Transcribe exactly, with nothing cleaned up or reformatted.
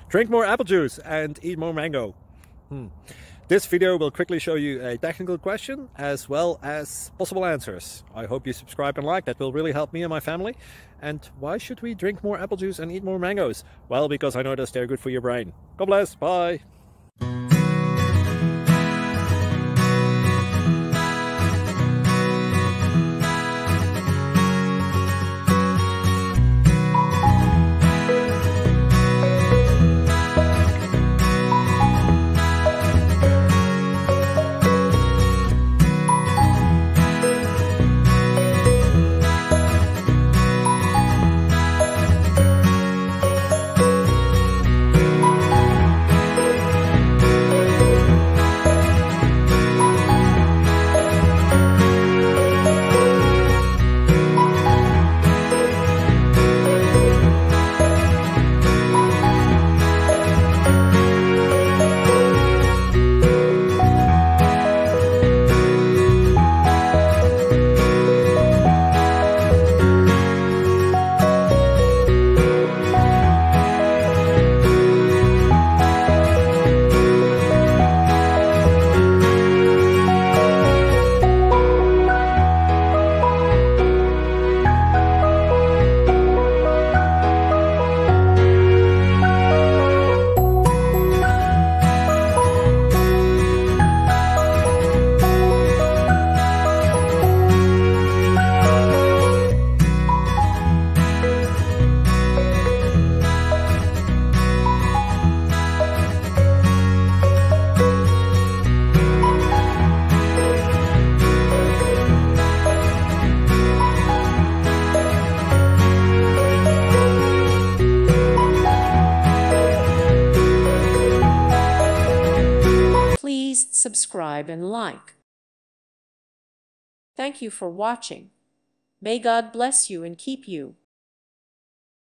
Drink more apple juice and eat more mango. Hmm. This video will quickly show you a technical question as well as possible answers. I hope you subscribe and like, that will really help me and my family. And why should we drink more apple juice and eat more mangoes? Well, because I noticed they're good for your brain. God bless, bye! Please subscribe and like. Thank you for watching. May God bless you and keep you.